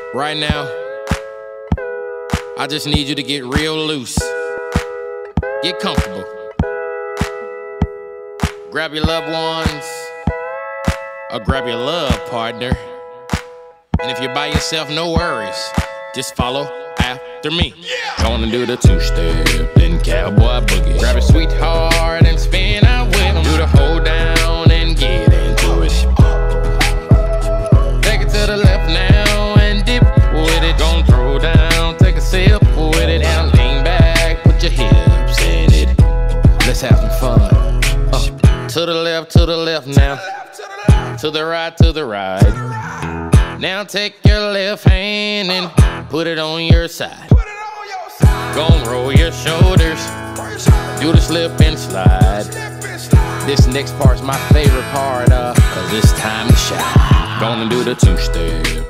Right now, I just need you to get real loose. Get comfortable. Grab your loved ones, or grab your love partner. And if you're by yourself, no worries. Just follow after me. Gonna do the two-step, then cowboy boogie. Grab your sweetheart and spin out with him. Do the hold down and get into it. Take it to the left now and dip with it. Gonna throw down, take a sip with it. And lean back, put your hips in it. Let's have some fun. To the left now. To the right. Now take your left hand and put it on your side. Gon' roll your shoulders. Do the slip and slide. This next part's my favorite part, cause it's time to shine. Gonna do the two-step,